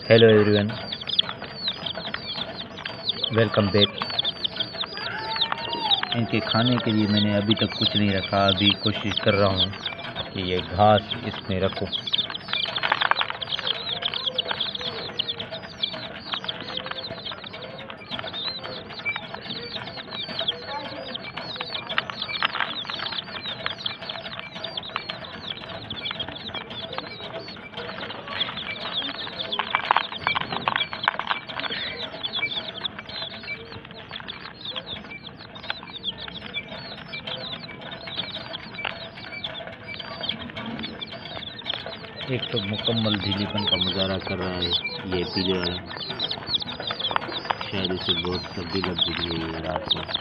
Hello everyone, welcome back. इनके खाने के लिए मैंने अभी तक कुछ नहीं रखा। अभी कोशिश कर रहा हूँ कि ये घास इसमें रखूँ। एक तो मुकम्मल ढीलीपन का मुजाहरा कर रहा है ये पीले वाला। शायद इसे बहुत सर्दी लग गई है ये रात को।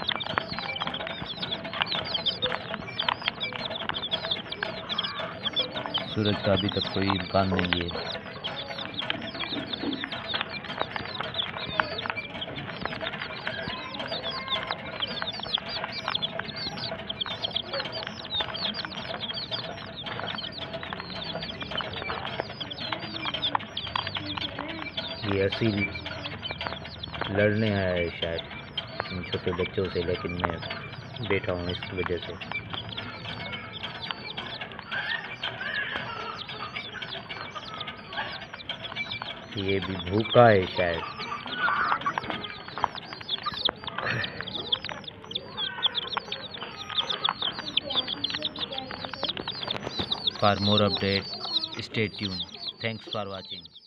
सूरज का अभी तक कोई इम्कान नहीं है। ये असील लड़ने आया है शायद इन छोटे बच्चों से, लेकिन मैं बैठा हूँ इस वजह से। ये भी भूखा है शायद। For more update stay tune. Thanks for watching.